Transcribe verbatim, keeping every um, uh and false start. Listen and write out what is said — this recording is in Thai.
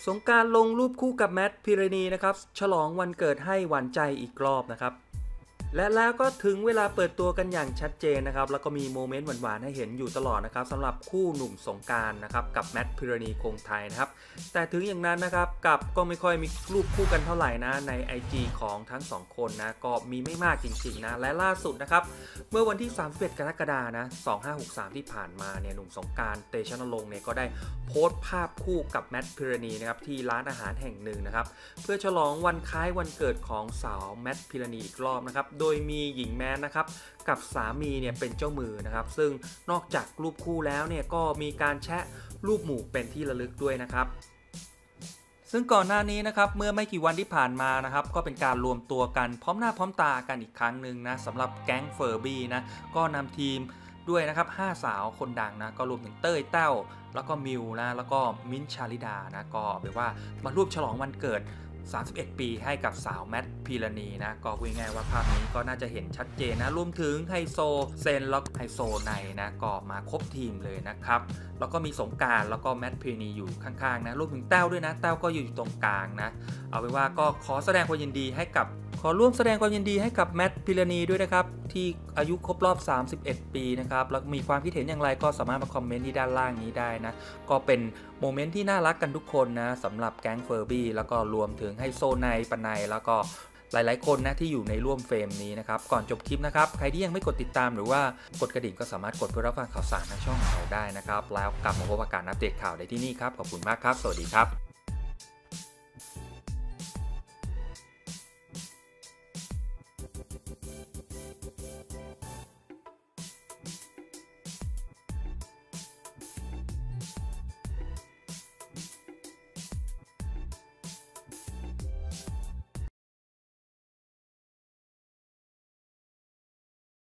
สงกรานต์ลงรูปคู่กับแมทพิรณีนะครับฉลองวันเกิดให้หวานใจอีกรอบนะครับและแล้วก็ถึงเวลาเปิดตัวกันอย่างชัดเจนนะครับแล้วก็มีโมเมนต์หวานๆให้เห็นอยู่ตลอดนะครับสำหรับคู่หนุ่มสงกรานต์นะครับกับแมทพิรณีคงไทยนะครับแต่ถึงอย่างนั้นนะครับกับก็ไม่ค่อยมีรูปคู่กันเท่าไหร่นะใน ไอ จี ของทั้งสองคนนะก็มีไม่มากจริงๆนะและล่าสุดนะครับเมื่อวันที่สามสิบเอ็ดกรกฎาคมนะสองพันห้าร้อยหกสิบสามที่ผ่านมาเนี่ยหนุ่มสงกรานต์เตชะนรงค์เนี่ยก็ได้โพสต์ภาพคู่กับแมทพิรณีนะครับที่ร้านอาหารแห่งหนึ่งนะครับเพื่อฉลองวันคล้ายวันเกิดของสาวแมทพิรณีอีกรอบนะครับโดยมีหญิงแมนนะครับกับสามีเนี่ยเป็นเจ้ามือนะครับซึ่งนอกจากรูปคู่แล้วเนี่ยก็มีการแชะรูปหมู่เป็นที่ระลึกด้วยนะครับซึ่งก่อนหน้านี้นะครับเมื่อไม่กี่วันที่ผ่านมานะครับก็เป็นการรวมตัวกันพร้อมหน้าพร้อมตากันอีกครั้งหนึ่งนะสำหรับแก๊งเฟอร์บี้นะก็นำทีมด้วยนะครับห้าสาวคนดังนะก็รวมถึงเต้ยเต้าแล้วก็มิวนะแล้วก็มิ้นท์ชาลิดานะก็แบบว่ามาร่วมฉลองวันเกิดสามสิบเอ็ดปีให้กับสาวแมทพิรณีนะก็พูดง่ายๆว่าภาพนี้ก็น่าจะเห็นชัดเจนนะรวมถึงไฮโซเซนแล้วไฮโซไนนะก็มาครบทีมเลยนะครับแล้วก็มีสงกรานต์แล้วก็แมทพิรณีอยู่ข้างๆนะรวมถึงแต้วด้วยนะแต้วก็อยู่ตรงกลางนะเอาเป็นว่าก็ขอแสดงความยินดีให้กับขอร่วมแสดงความยินดีให้กับแมทพิรณีด้วยนะครับที่อายุครบรอบสามสิบเอ็ดปีนะครับแล้วมีความคิดเห็นอย่างไรก็สามารถมาคอมเมนต์ที่ด้านล่างนี้ได้นะก็เป็นโมเมนต์ที่น่ารักกันทุกคนนะสำหรับแก๊งเฟอร์บี้แล้วก็รวมถึงไฮโซไนปนัยแล้วก็หลายๆคนนะที่อยู่ในร่วมเฟรมนี้นะครับก่อนจบคลิปนะครับใครที่ยังไม่กดติดตามหรือว่ากดกระดิ่งก็สามารถกดเพื่อรับฟังข่าวสารทางช่องของเราได้นะครับแล้วกลับมาพบกับการอัปเดตข่าวได้ที่นี่ครับขอบคุณมากครับสวัสดีครับ